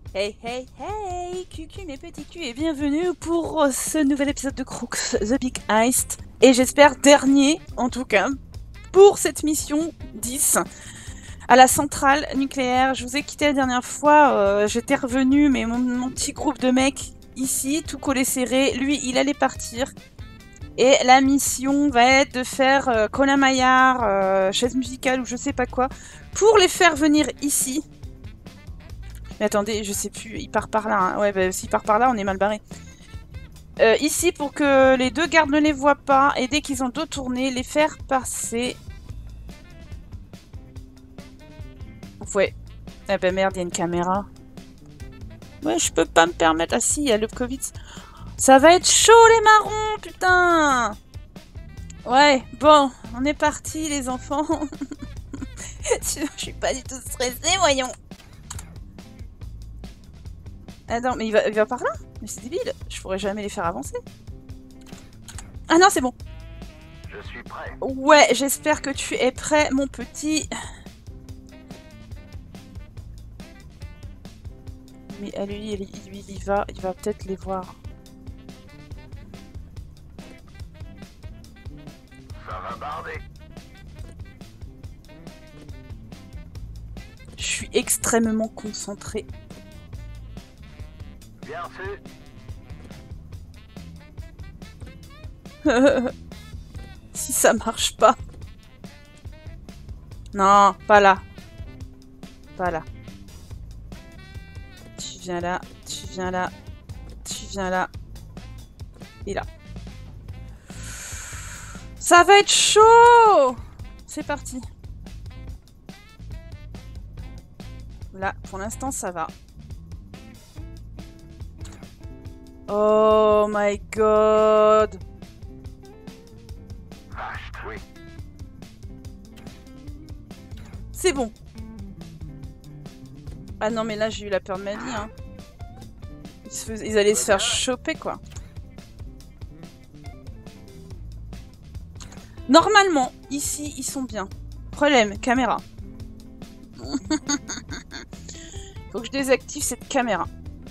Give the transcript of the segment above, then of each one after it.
Hey hey hey, cucu mes petits culs et bienvenue pour ce nouvel épisode de Crooks The Big Heist. Et j'espère dernier, en tout cas, pour cette mission 10 à la centrale nucléaire. Je vous ai quitté la dernière fois, j'étais revenue, mais mon petit groupe de mecs ici, tout collé serré, lui il allait partir. Et la mission va être de faire Colin Maillard, chaise musicale ou je sais pas quoi, pour les faire venir ici. Mais attendez, je sais plus, il part par là. Hein. Ouais, bah, s'il part par là, on est mal barré. Ici, pour que les deux gardes ne les voient pas, et dès qu'ils ont dos tourné, les faire passer. Ouais. Ah bah merde, il y a une caméra. Ouais, je peux pas me permettre. Ah si, il y a le Covid. Ça va être chaud les marrons, putain. Ouais, bon, on est parti les enfants. Je suis pas du tout stressée, voyons. Attends, mais il va par là? Mais c'est débile, je pourrais jamais les faire avancer. Ah non, c'est bon. Je suis prêt. Ouais, j'espère que tu es prêt, mon petit. Mais à lui, il va peut-être les voir. Ça va barder. Je suis extrêmement concentrée. Bien sûr. Si ça marche pas. Non, pas là. Pas là. Tu viens là, tu viens là, tu viens là. Et là. Ça va être chaud! C'est parti. Là, pour l'instant, ça va. Oh my god! Vache, oui. C'est bon. Ah non, mais là, j'ai eu la peur de ma vie, hein. Ils allaient se faire choper, quoi. Normalement, ici, ils sont bien. Problème, caméra. Faut que je désactive cette caméra.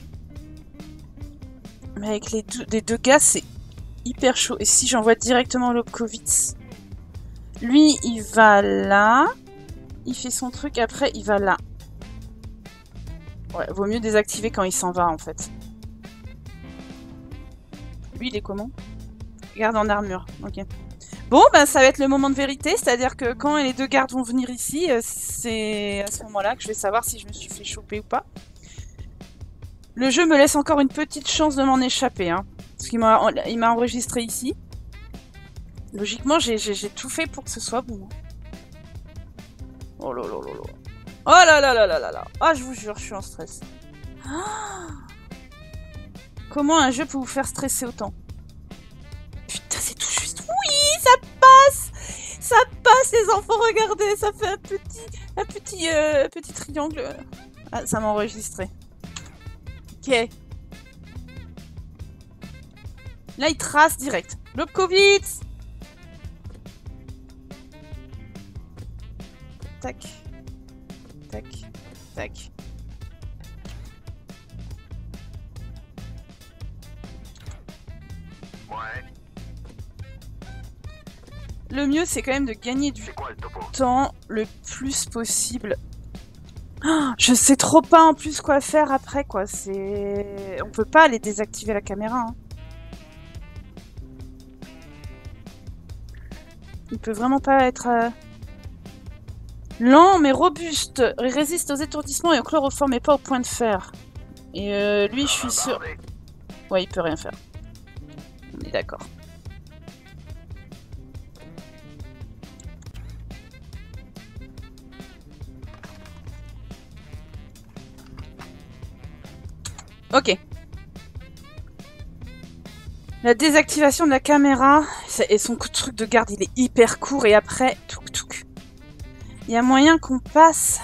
Mais avec les deux gars, c'est hyper chaud. Et si j'envoie directement Lobkowitz, lui, il va là. Il fait son truc, après, il va là. Ouais, vaut mieux désactiver quand il s'en va, en fait. Lui, il est comment? Garde en armure, ok. Bon, ben ça va être le moment de vérité, c'est-à-dire que quand les deux gardes vont venir ici, c'est à ce moment-là que je vais savoir si je me suis fait choper ou pas. Le jeu me laisse encore une petite chance de m'en échapper, hein, parce qu'il m'a enregistré ici. Logiquement, j'ai tout fait pour que ce soit bon. Oh là là là là. Oh là là là là là là. Ah, je vous jure, je suis en stress. Ah, comment un jeu peut vous faire stresser autant? Putain, c'est tout juste. Oui, ça passe! Ça passe, les enfants, regardez, ça fait un petit triangle. Ah, ça m'a enregistré. Ok. Là, il trace direct. Lobkowitz! Tac. Tac. Tac. Ouais. Le mieux, c'est quand même de gagner du C'est quoi le topo? temps le plus possible. Oh, je sais trop pas en plus quoi faire après, quoi. C'est... On peut pas aller désactiver la caméra. Hein. Il peut vraiment pas être... Lent mais robuste. Il résiste aux étourdissements et au chloroforme et pas au point de fer. Et lui, je suis sûr... Ouais, il peut rien faire. On est d'accord. Ok. La désactivation de la caméra et son truc de garde, il est hyper court et après, touk touk. Il y a moyen qu'on passe.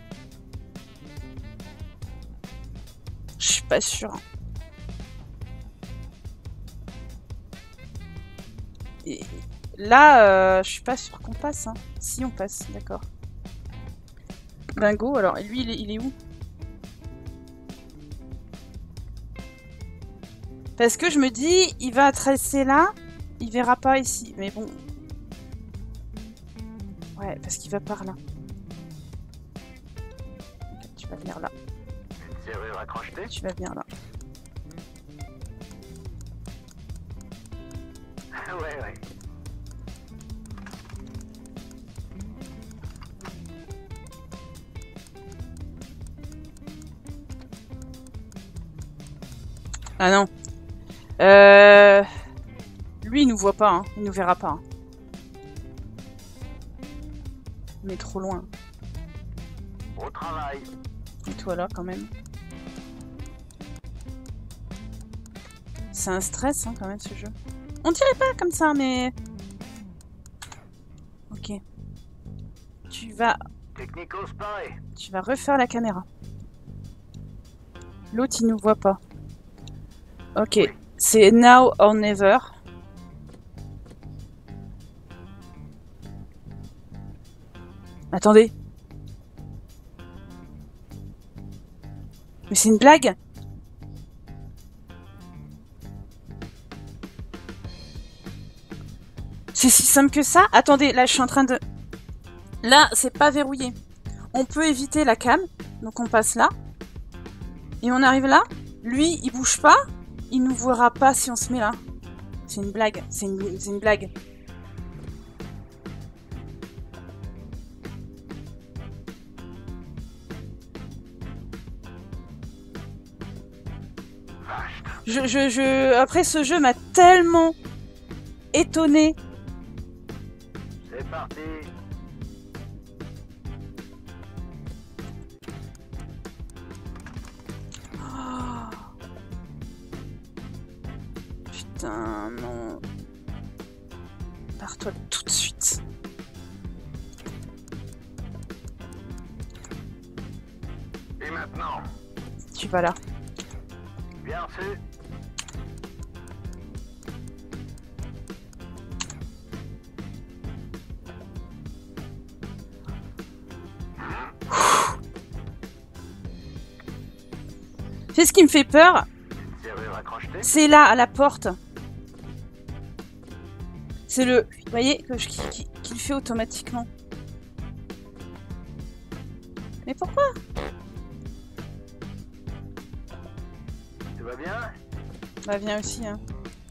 Je suis pas sûre. Et là, je suis pas sûre qu'on passe. Hein. Si, on passe, d'accord. Bingo, alors, et lui, il est où? Parce que je me dis, il va tracer là, il verra pas ici. Mais bon. Ouais, parce qu'il va par là. Ok, tu vas venir là. Une serrure à crocheter? Tu vas venir là. Ouais, ouais. Ah non. Lui, il nous voit pas, hein. Il nous verra pas. Hein. On est trop loin. Au travail. Et toi là, quand même. C'est un stress, hein, quand même, ce jeu. On dirait pas comme ça, mais... Ok. Tu vas Technico-spy. refaire la caméra. L'autre, il nous voit pas. Ok. C'est now or never. Attendez. Mais c'est une blague? C'est si simple que ça? Attendez, là je suis en train de... Là, c'est pas verrouillé. On peut éviter la cam. Donc on passe là. Et on arrive là. Lui, il bouge pas. Il nous verra pas si on se met là. C'est une blague. C'est une blague. Après, ce jeu m'a tellement étonné. C'est parti. Oh. Putain, non. Pars-toi tout de suite. Et maintenant? Tu vas là. Bien reçu. C'est ce qui me fait peur. Une serrure à crocheter? C'est là, à la porte. C'est le... Vous voyez, qui le fait automatiquement. Mais pourquoi? Tu vas bien? Bah viens aussi, hein.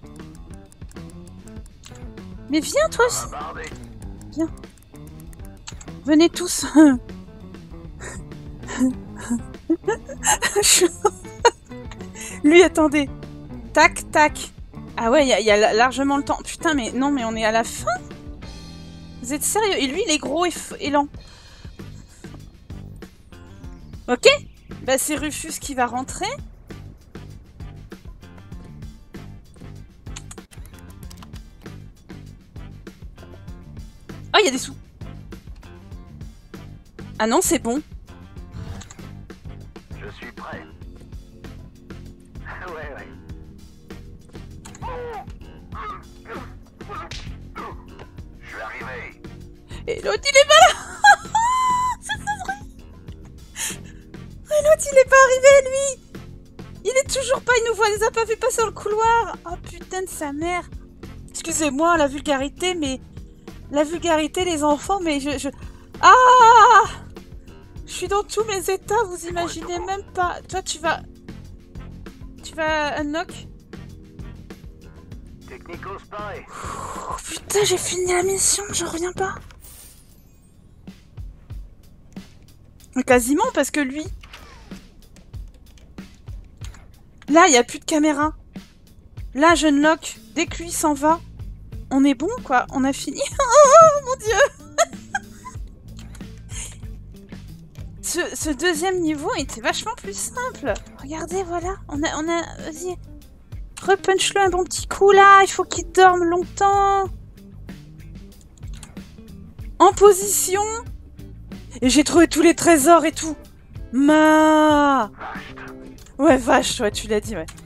Mais viens toi aussi. Ça va barder. Viens. Venez tous. Lui, attendez. Tac, tac. Ah ouais, il y a largement le temps. Putain, mais non, mais on est à la fin. Vous êtes sérieux? Et lui, il est gros et lent. Ok. Bah c'est Rufus qui va rentrer. Oh, il y a des sous. Ah non, c'est bon. Je suis prêt. Ouais, ouais. Je suis arrivé. Et l'autre, il est pas là. C'est pas vrai. Et l'autre, il est pas arrivé, lui. Il est toujours pas, il nous voit, il les a pas vu passer dans le couloir. Oh putain de sa mère. Excusez-moi la vulgarité, mais... La vulgarité, les enfants, mais Ah! Je suis dans tous mes états, vous imaginez même pas. Toi, tu vas unlock. Technico-spy. Oh, putain, j'ai fini la mission, je reviens pas. Mais quasiment, parce que lui... Là, il n'y a plus de caméra. Là, je unlock. Dès que lui s'en va, on est bon, quoi. On a fini. Oh, mon Dieu. Ce deuxième niveau était vachement plus simple. Regardez, voilà. On a... Vas-y. Repunch-le un bon petit coup, là. Il faut qu'il dorme longtemps. En position. Et j'ai trouvé tous les trésors et tout. Ouais, vache, ouais, tu l'as dit, ouais.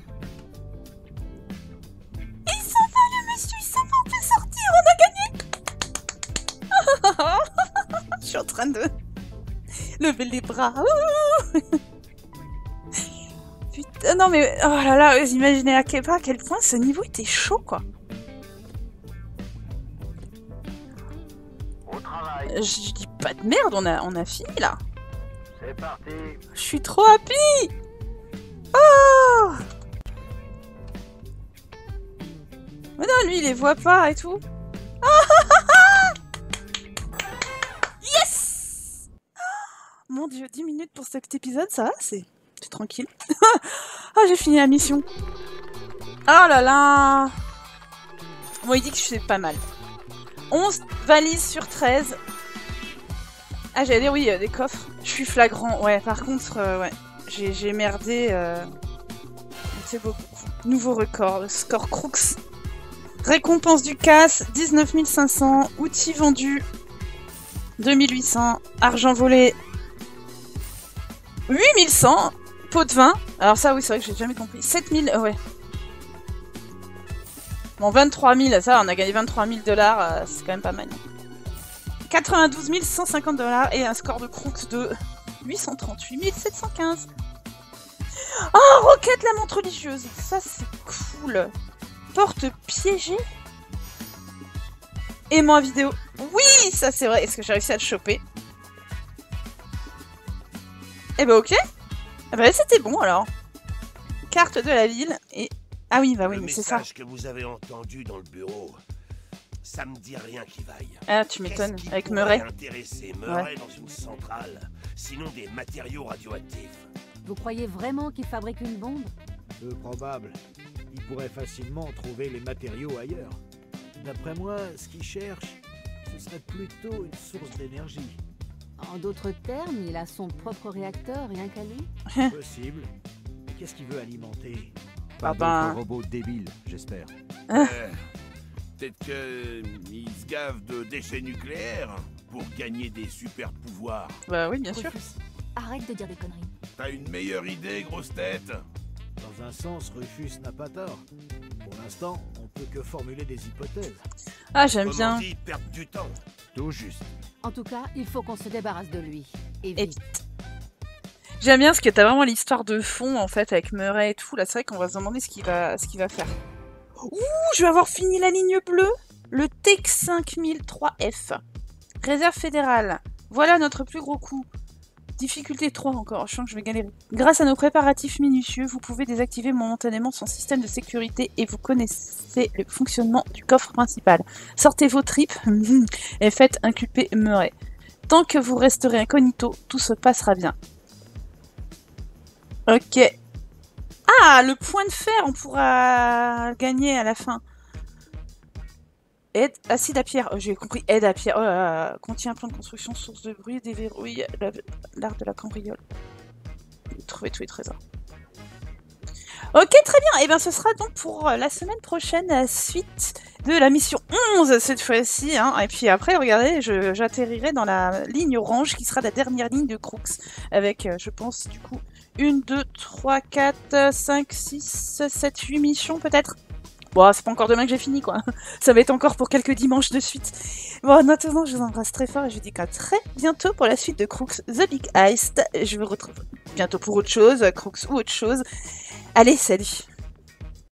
Il s'en va, le monsieur, il s'en va, on peut sortir, on a gagné. Je suis en train de lever les bras. putain, non mais, oh là là, vous imaginez à quel point ce niveau était chaud, quoi. Au travail. Je dis pas de merde, on a fini, là. C'est parti. Je suis trop happy. Oh. Mais non, lui, il les voit pas et tout. Yes. Mon Dieu, 10 minutes pour cet épisode, ça va, c'est tranquille. Ah, j'ai fini la mission. Oh là là. Bon, il dit que je fais pas mal. 11 valises sur 13. Ah, j'allais dire, oui, des coffres. Je suis flagrant. Ouais, par contre, ouais. J'ai merdé. C'est beaucoup. Nouveau record. Le score Crooks. Récompense du casse, 19 500. Outils vendus, 2800. Argent volé, 8100. Pot de vin. Alors ça, oui, c'est vrai que j'ai jamais compris. 7000, ouais. Bon, 23 000, ça, on a gagné 23 000 $, c'est quand même pas mal. 92 150 $ et un score de Crooks de 838 715. Oh, roquette, la montre religieuse. Ça, c'est cool. Porte piégée. Aimant à vidéo. Oui, ça, c'est vrai. Est-ce que j'ai réussi à le choper? Eh ben, ok. Ah bah, c'était bon, alors. Carte de la ville et... Ah oui, bah oui, mais c'est ça. Le message que vous avez entendu dans le bureau, ça me dit rien qui vaille. Ah, tu m'étonnes. Qu'est-ce qui Avec pourrait Murray. intéresser Murray dans une centrale, sinon des matériaux radioactifs. Vous croyez vraiment qu'il fabrique une bombe? Peu probable. Il pourrait facilement trouver les matériaux ailleurs. D'après moi, ce qu'il cherche, ce serait plutôt une source d'énergie. En d'autres termes, il a son propre réacteur, rien qu'à lui? Possible. Mais qu'est-ce qu'il veut alimenter? Ah Pas ben... d'autres robots débiles, j'espère. Peut-être qu'il se gave de déchets nucléaires pour gagner des super pouvoirs. Bah oui, bien sûr. Rufus, arrête de dire des conneries. T'as une meilleure idée, grosse tête? Dans un sens, Rufus n'a pas tort. Pour l'instant, on peut que formuler des hypothèses. Ah, j'aime Autrement bien. dit, perdre du temps. Tout juste. En tout cas, il faut qu'on se débarrasse de lui. Et Et vite. vite. J'aime bien parce que t'as vraiment l'histoire de fond, en fait, avec Murray et tout. Là, c'est vrai qu'on va se demander ce qu'il va faire. Ouh, je vais avoir fini la ligne bleue. Le TEC 5003F. Réserve fédérale. Voilà notre plus gros coup. Difficulté 3 encore, je sens que je vais galérer. Grâce à nos préparatifs minutieux, vous pouvez désactiver momentanément son système de sécurité et vous connaissez le fonctionnement du coffre principal. Sortez vos tripes et faites inculper Murray. Tant que vous resterez incognito, tout se passera bien. Ok. Ah, le point de fer, on pourra gagner à la fin. Aide, acide à pierre. Oh, j'ai compris, aide à pierre. Oh là là. Contient un plan de construction, source de bruit, déverrouille l'art de la cambriole. Trouver tous les trésors. Ok, très bien. Et bien, ce sera donc pour la semaine prochaine, la suite de la mission 11 cette fois-ci. Hein. Et puis après, regardez, j'atterrirai dans la ligne orange qui sera la dernière ligne de Crooks. Avec, je pense, du coup, 1, 2, 3, 4, 5, 6, 7, 8 missions peut-être. Bon, c'est pas encore demain que j'ai fini, quoi. Ça va être encore pour quelques dimanches de suite. Bon, en attendant, je vous embrasse très fort et je vous dis qu'à très bientôt pour la suite de Crooks The Big Heist. Je vous retrouve bientôt pour autre chose, Crooks ou autre chose. Allez, salut!